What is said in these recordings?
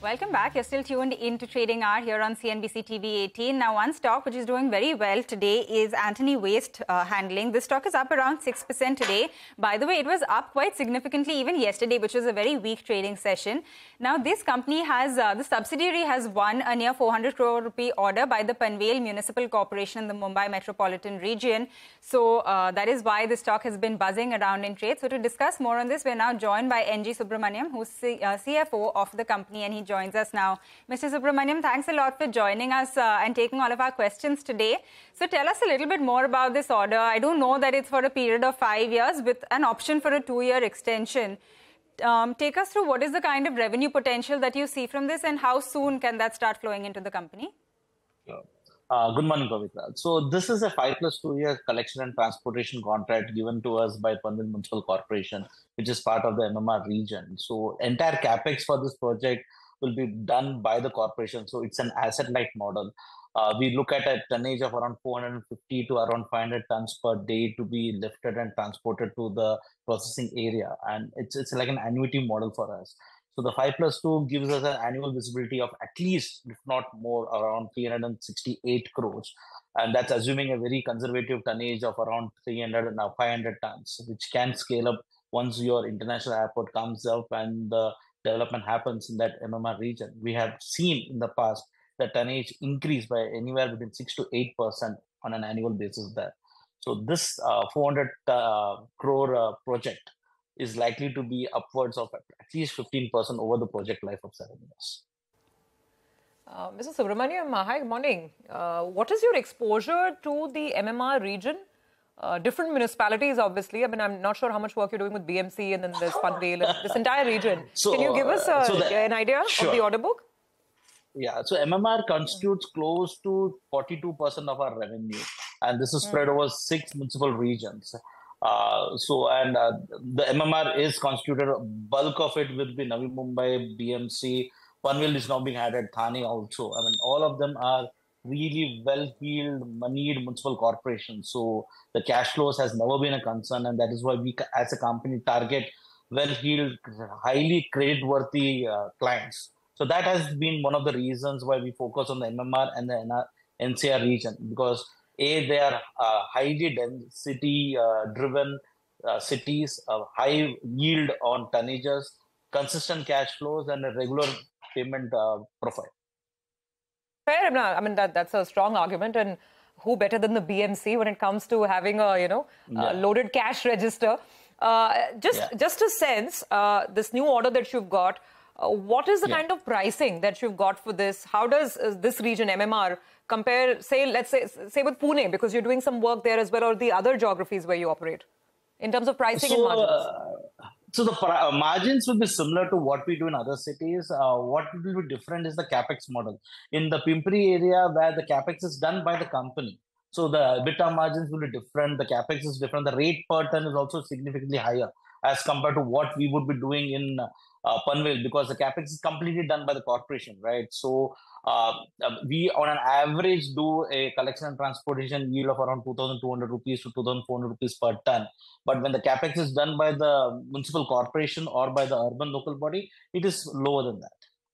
Welcome back. You're still tuned into Trading Hour here on CNBC TV 18. Now, one stock which is doing very well today is Antony Waste Handling. This stock is up around 6% today. By the way, it was up quite significantly even yesterday, which was a very weak trading session. Now, this company has, the subsidiary has won a near 400 crore rupee order by the Panvel Municipal Corporation in the Mumbai metropolitan region. So, that is why the stock has been buzzing around in trade. So, to discuss more on this, we're now joined by NG Subramaniam, who's CFO of the company, and he joins us now. Mr. Subramaniam, thanks a lot for joining us and taking all of our questions today. So tell us a little bit more about this order. I do know that it's for a period of 5 years with an option for a 2-year extension. Take us through what is the kind of revenue potential that you see from this and how soon can that start flowing into the company? Good morning, Pavitra. So this is a 5 plus 2 year collection and transportation contract given to us by Panvel Municipal Corporation, which is part of the MMR region. So entire capex for this project will be done by the corporation. So it's an asset-light model. We look at a tonnage of around 450 to around 500 tons per day to be lifted and transported to the processing area. And it's like an annuity model for us. So the 5 plus 2 gives us an annual visibility of at least, if not more, around 368 crores. And that's assuming a very conservative tonnage of around 300 and 500 tons, which can scale up once your international airport comes up and the development happens in that MMR region. We have seen in the past the tonnage increase by anywhere between 6 to 8% on an annual basis there. So this 400 crore project is likely to be upwards of at least 15% over the project life of 7 years. Mr. Subramaniam, hi, good morning. What is your exposure to the MMR region? Different municipalities, obviously. I mean, I'm not sure how much work you're doing with BMC and then there's Panvel and this entire region. Can you give us an idea of the order book? Yeah, so MMR constitutes close to 42% of our revenue, and this is spread over 6 municipal regions. The MMR is constituted, bulk of it will be Navi Mumbai, BMC, Panvel is now being added, Thane also. I mean, all of them are really well-heeled, moneyed municipal corporations. So the cash flows has never been a concern, and that is why we as a company target well-heeled, highly credit-worthy clients. So that has been one of the reasons why we focus on the MMR and the NCR region, because they are highly density-driven cities, high yield on tonnages, consistent cash flows, and a regular payment profile. Fair, I mean, that's a strong argument, and who better than the BMC when it comes to having a loaded cash register? Just a sense, this new order that you've got, what is the kind of pricing that you've got for this? How does this region, MMR, compare, let's say with Pune, because you're doing some work there as well, or the other geographies where you operate, in terms of pricing and margins? So the margins will be similar to what we do in other cities. What will be different is the capex model. In the Pimpri area, where the capex is done by the company, so the EBITDA margins will be different. The capex is different. The rate per ton is also significantly higher as compared to what we would be doing in Panvel, because the capex is completely done by the corporation, right? So we on an average do a collection and transportation yield of around 2,200 rupees to 2,400 rupees per ton. But when the capex is done by the municipal corporation or by the urban local body, it is lower than that.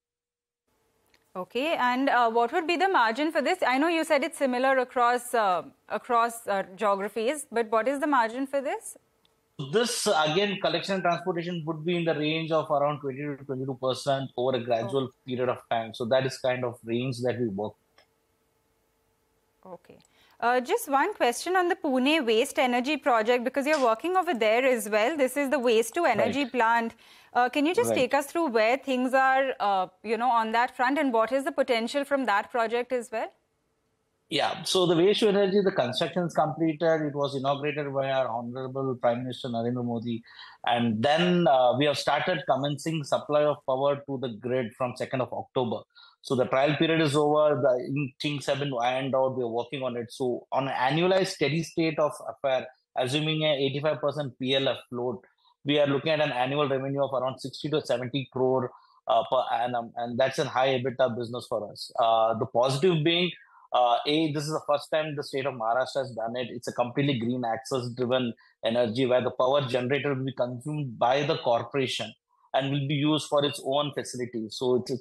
Okay, and what would be the margin for this? I know you said it's similar across geographies, but what is the margin for this? This, again, collection and transportation would be in the range of around 20 to 22% over a gradual period of time. So that is kind of range that we work. Okay. Just one question on the Pune waste energy project, because you're working over there as well. This is the waste to energy plant. Can you just take us through where things are, on that front, and what is the potential from that project as well? Yeah, so the waste to energy, the construction is completed. It was inaugurated by our Honorable Prime Minister Narendra Modi. And then we have started commencing supply of power to the grid from 2nd of October. So the trial period is over. The things have been ironed out. We're working on it. So on an annualized steady state of affair, assuming an 85% PLF load, we are looking at an annual revenue of around 60 to 70 crore per annum. And that's a high EBITDA business for us. The positive being, this is the first time the state of Maharashtra has done it. It's a completely green access driven energy where the power generator will be consumed by the corporation and will be used for its own facilities. So it's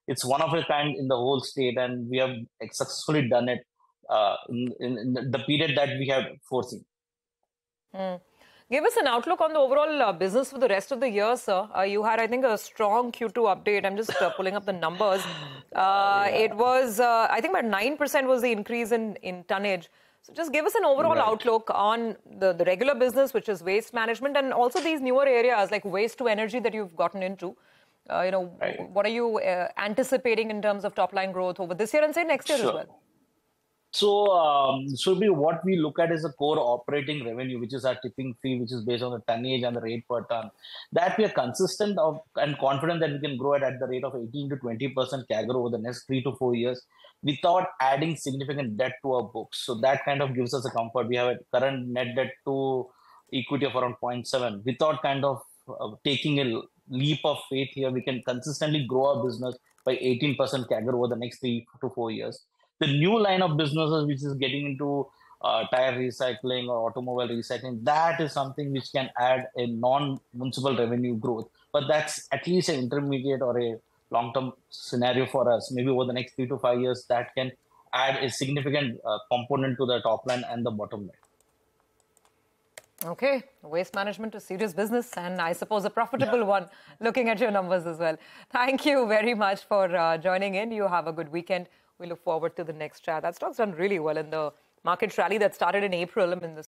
It's one of a kind in the whole state, and we have successfully done it in the period that we have foreseen. Give us an outlook on the overall business for the rest of the year, sir. You had, I think, a strong Q2 update. I'm just pulling up the numbers. It was, I think, about 9% was the increase in tonnage. So just give us an overall outlook on the regular business, which is waste management, and also these newer areas like waste to energy that you've gotten into. What are you anticipating in terms of top-line growth over this year and say next year as well? So, Shubhi, what we look at is the core operating revenue, which is our tipping fee, which is based on the tonnage and the rate per ton. That we are consistent of and confident that we can grow at the rate of 18 to 20% CAGR over the next 3 to 4 years without adding significant debt to our books. So that kind of gives us a comfort. We have a current net debt to equity of around 0.7. Without kind of taking a leap of faith here, we can consistently grow our business by 18% CAGR over the next 3 to 4 years. The new line of businesses, which is getting into tire recycling or automobile recycling, that is something which can add a non-municipal revenue growth. But that's at least an intermediate or a long-term scenario for us. Maybe over the next 3 to 5 years, that can add a significant component to the top line and the bottom line. Okay, waste management is serious business, and I suppose a profitable one, looking at your numbers as well. Thank you very much for joining in. You have a good weekend. We look forward to the next chat. That stock's done really well in the market rally that started in April. I mean,